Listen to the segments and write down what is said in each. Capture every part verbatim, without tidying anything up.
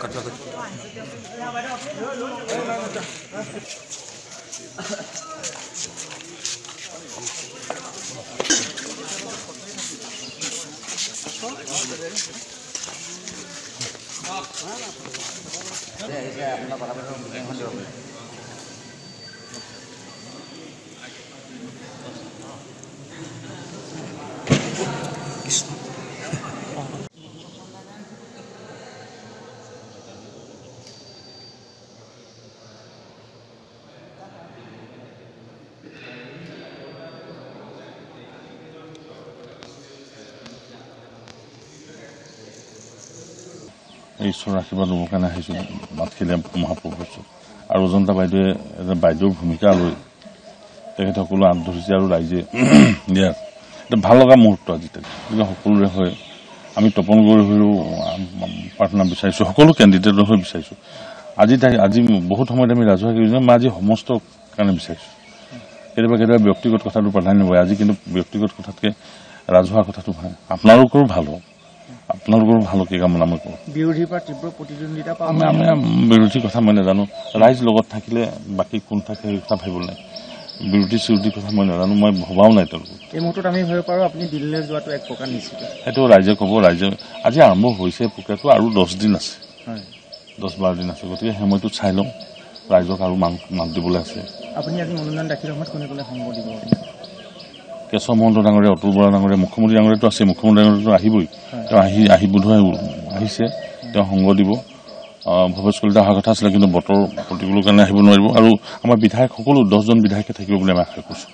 ঈশ্বৰৰ আশীৰ্বাদ ল'বৰ কাৰণে আহিছোঁ মাতখিলীয়া মহাপুৰুষৰ ওচৰত। আৰু অজন্তা বাইদেৱে এজন বাইদেউৰ ভূমিকা লৈ তেখেতসকলো আঁত ধৰিছে আৰু ৰাইজে দিয়াৰ এটা ভাল লগা মুহূৰ্ত আজি গতিকে সকলোৰে হৈ আমি তপন গগৈ হৈও প্ৰাৰ্থনা বিচাৰিছোঁ, সকলো কেণ্ডিডেটৰ হৈ বিচাৰিছোঁ। আজি আজি বহুত সময়ত আমি ৰাজহুৱা মই আজি সমস্ত কাৰণে বিচাৰিছোঁ। কেতিয়াবা কেতিয়াবা ব্যক্তিগত কথাটো প্ৰাধান্য হয়, আজি কিন্তু ব্যক্তিগত কথাতকৈ ৰাজহুৱা কথাটো ভাল, আপোনালোকৰো ভাল হওক, আপোনালোকৰো ভালকে কামনা মই কৰোঁ। বিৰোধীৰ পৰা তীব্ৰ প্ৰতিদ্বন্দ্বিতা আমি আমি বিৰোধীৰ কথা মই নাজানো, ৰাইজ লগত থাকিলে বাকী কোন থাকে সেই কথা ভাবিব নাই। বিৰোধী চিৰোধীৰ কথা মই নাজানো, মই ভবাও নাই তেওঁলোকক। এই মুহূৰ্তত আমি ভাবিব পাৰোঁ আপুনি দিল্লীলৈ যোৱাটো এক প্ৰকাৰ নিশ্চিত। সেইটো ৰাইজে ক'ব, ৰাইজে আজি আৰম্ভ হৈছে প্ৰক্ৰিয়াটো, আৰু দহ দিন আছে, দহ বাৰ দিন আছে, গতিকে সময়টোত চাই লওঁ, ৰাইজক আৰু মাত মাত দিবলৈ আছে। আপুনি আজি মনোনয়ন দাখিলৰ সময়ত কোনে কোনে সংগ দিব? কেশৱ মহন্ত ডাঙৰীয়া, অতুল বৰা ডাঙৰীয়া, মুখ্যমন্ত্ৰী ডাঙৰীয়াটো আছে, মুখ্যমন্ত্ৰী ডাঙৰীয়াটো আহিবই, তেওঁ আহি আহি বোধহয় আহিছে, তেওঁ সংগ দিব। ভৱেশ কলিতা অহা কথা আছিলে, কিন্তু বতৰ প্ৰতিকূলৰ কাৰণে আহিব নোৱাৰিব। আৰু আমাৰ বিধায়ক সকলো দহজন বিধায়কে থাকিব বুলি আমি আশা কৰিছোঁ।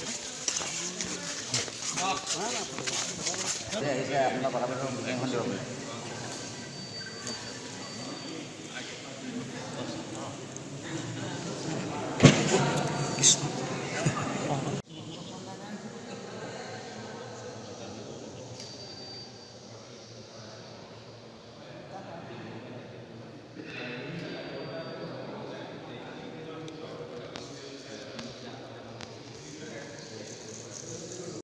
আপোনাৰ